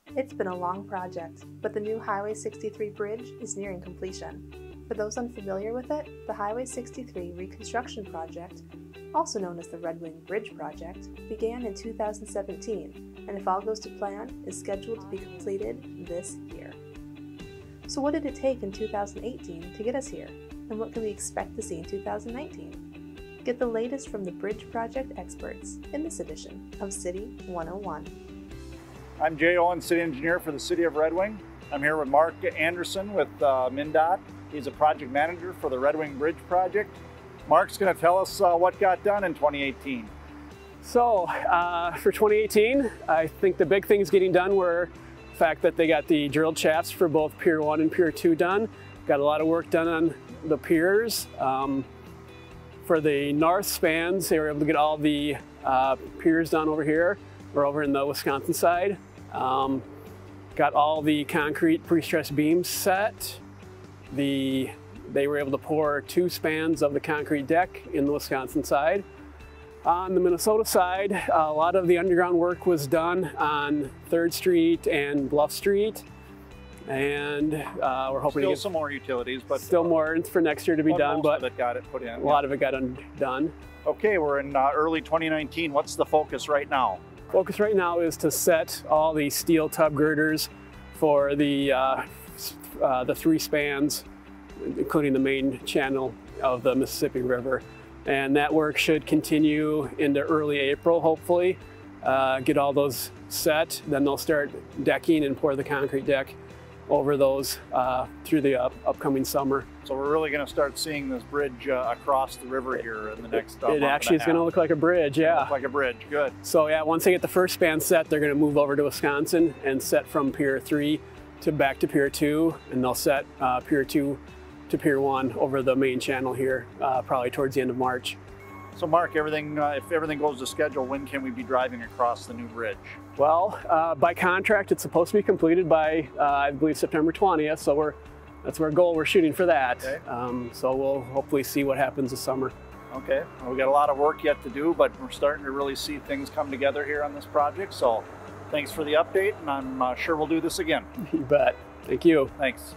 It's been a long project, but the new Highway 63 bridge is nearing completion. For those unfamiliar with it, the Highway 63 Reconstruction project, also known as the Red Wing Bridge project, began in 2017, and if all goes to plan, is scheduled to be completed this year. So what did it take in 2018 to get us here, and what can we expect to see in 2019? Get the latest from the bridge project experts in this edition of City 101. I'm Jay Owen, City Engineer for the City of Red Wing. I'm here with Mark Anderson with MnDOT. He's a project manager for the Red Wing Bridge project. Mark's going to tell us what got done in 2018. So for 2018, I think the big things getting done were the fact that they got the drilled shafts for both Pier 1 and Pier 2 done. Got a lot of work done on the piers. For the north spans, they were able to get all the piers done over here, or over in the Wisconsin side. Got all the concrete pre-stressed beams set. They were able to pour 2 spans of the concrete deck in the Wisconsin side. On the Minnesota side, a lot of the underground work was done on 3rd Street and Bluff Street. And we're hoping to get some more utilities, but still more for next year to be done. But it got it put in. A lot of it got done. Okay, we're in early 2019. What's the focus right now? Focus right now is to set all the steel tub girders for the 3 spans, including the main channel of the Mississippi River. And that work should continue into early April, hopefully. Get all those set, then they'll start decking and pour the concrete deck over those through the upcoming summer. So we're really going to start seeing this bridge across the river here in the next month. It actually is going to look like a bridge, yeah. Look like a bridge, good. So yeah, once they get the first span set, they're going to move over to Wisconsin and set from Pier 3 to back to Pier 2, and they'll set Pier 2 to Pier 1 over the main channel here, probably towards the end of March. So Mark, if everything goes to schedule, when can we be driving across the new bridge? Well, by contract, it's supposed to be completed by, I believe, September 20th, so that's our goal. We're shooting for that. Okay. So we'll hopefully see what happens this summer. Okay, well, we got a lot of work yet to do, but we're starting to really see things come together here on this project. So thanks for the update, and I'm sure we'll do this again. You bet. Thank you. Thanks.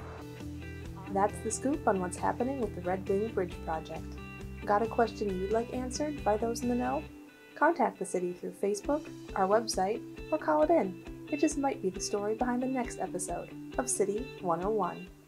That's the scoop on what's happening with the Red Wing Bridge project. Got a question you'd like answered by those in the know? Contact the city through Facebook, our website, or call it in. It just might be the story behind the next episode of City 101.